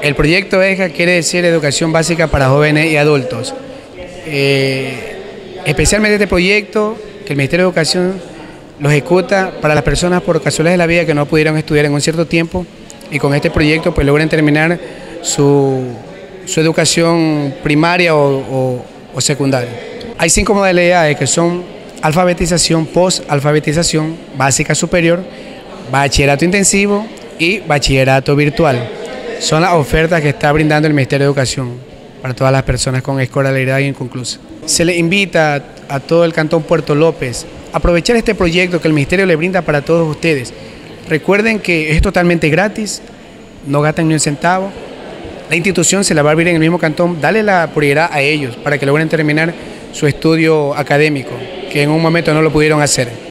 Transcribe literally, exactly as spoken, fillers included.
El proyecto E J A quiere decir Educación Básica para Jóvenes y Adultos. Eh, especialmente este proyecto que el Ministerio de Educación lo ejecuta para las personas por casualidades de la vida que no pudieron estudiar en un cierto tiempo y con este proyecto pues logren terminar su, su educación primaria o, o, o secundaria. Hay cinco modalidades que son alfabetización, post-alfabetización, básica superior, bachillerato intensivo y bachillerato virtual. Son las ofertas que está brindando el Ministerio de Educación para todas las personas con escolaridad inconclusa. Se le invita a todo el Cantón Puerto López a aprovechar este proyecto que el Ministerio le brinda para todos ustedes. Recuerden que es totalmente gratis, no gastan ni un centavo. La institución se la va a abrir en el mismo cantón. Dale la prioridad a ellos para que logren terminar su estudio académico, que en un momento no lo pudieron hacer.